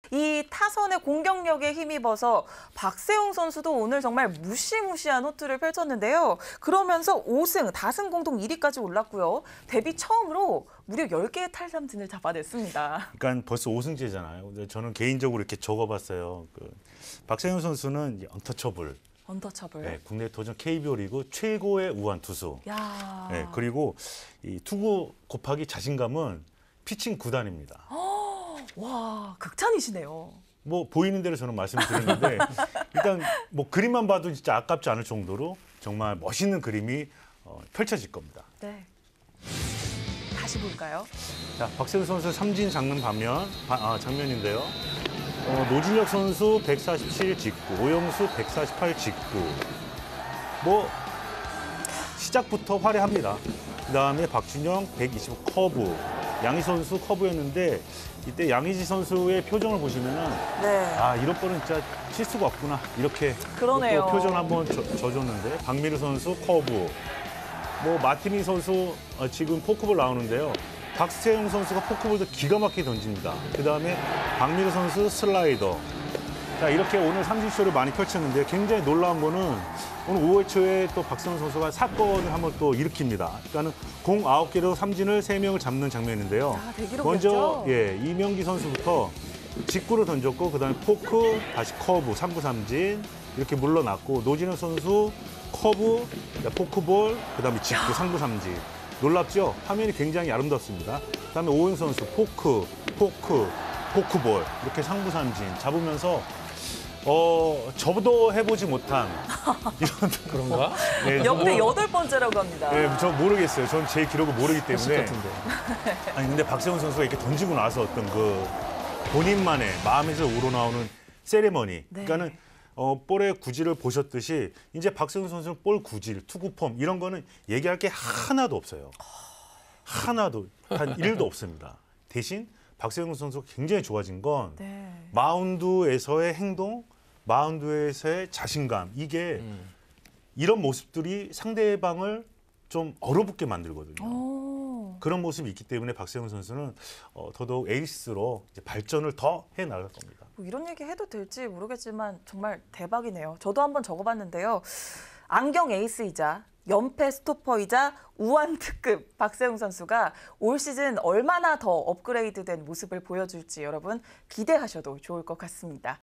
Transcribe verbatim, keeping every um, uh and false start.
이 타선의 공격력에 힘입어서 박세웅 선수도 오늘 정말 무시무시한 호투를 펼쳤는데요. 그러면서 오 승, 다승 공동 일 위까지 올랐고요. 데뷔 처음으로 무려 열 개의 탈삼진을 잡아냈습니다. 그러니까 벌써 오 승째잖아요. 근데 저는 개인적으로 이렇게 적어봤어요. 그 박세웅 선수는 언터처블. 언터처블. 네, 국내 도전 케이비오 리그 최고의 우완 투수. 야. 네, 그리고 이 투구 곱하기 자신감은 피칭 구 단입니다. 와, 극찬이시네요. 뭐 보이는 대로 저는 말씀드렸는데 일단 뭐 그림만 봐도 진짜 아깝지 않을 정도로 정말 멋있는 그림이 어, 펼쳐질 겁니다. 네. 다시 볼까요? 자, 박세웅 선수 삼진 장면 반면 바, 아, 장면인데요. 어, 노진혁 선수 백사십칠 직구, 오영수 백사십팔 직구. 뭐 시작부터 화려합니다. 그다음에 박준영 백이십오 커브. 양희 선수 커브였는데 이때 양희지 선수의 표정을 보시면은 네. 아 이런 거는 진짜 칠 수가 없구나 이렇게 그러네요. 또 표정 한번 줘, 줬는데 박미르 선수 커브, 뭐 마티니 선수 어, 지금 포크볼 나오는데요. 박세웅 선수가 포크볼도 기가 막히게 던집니다. 그 다음에 박미르 선수 슬라이더. 자 이렇게 오늘 삼진쇼를 많이 펼쳤는데 굉장히 놀라운 거는 오늘 오 회 초에 또 박세웅 선수가 사건을 한번 또 일으킵니다. 그러니까는 공 아홉 개로 삼진을 세 명을 잡는 장면인데요. 아, 대기록이었죠? 먼저 예, 이명기 선수부터 직구를 던졌고 그다음에 포크, 다시 커브, 삼 구 삼진 이렇게 물러났고 노진혁 선수 커브, 포크볼, 그다음에 직구, 삼 구 삼진. 놀랍죠? 화면이 굉장히 아름답습니다. 그다음에 오영 선수 포크, 포크, 포크볼 이렇게 삼 구 삼진 잡으면서 어 저도 해보지 못한 이런 그런가? 네, 역대 뭐, 여덟 번째라고 합니다. 네, 저 모르겠어요. 전 제 기록을 모르기 때문에. 같은데. 아니 근데 박세훈 선수가 이렇게 던지고 나서 어떤 그 본인만의 마음에서 우러나오는 세레머니. 네. 그러니까는 어, 볼의 구질을 보셨듯이 이제 박세훈 선수는 볼 구질, 투구 폼 이런 거는 얘기할 게 하나도 없어요. 하나도 단 일도 없습니다. 대신 박세훈 선수가 굉장히 좋아진 건 네. 마운드에서의 행동, 마운드에서의 자신감 이게 음. 이런 모습들이 상대방을 좀 얼어붙게 만들거든요. 오. 그런 모습이 있기 때문에 박세웅 선수는 어, 더더욱 에이스로 이제 발전을 더 해나갈 겁니다. 뭐 이런 얘기 해도 될지 모르겠지만 정말 대박이네요. 저도 한번 적어봤는데요. 안경 에이스이자 연패 스토퍼이자 우완 특급 박세웅 선수가 올 시즌 얼마나 더 업그레이드된 모습을 보여줄지 여러분 기대하셔도 좋을 것 같습니다.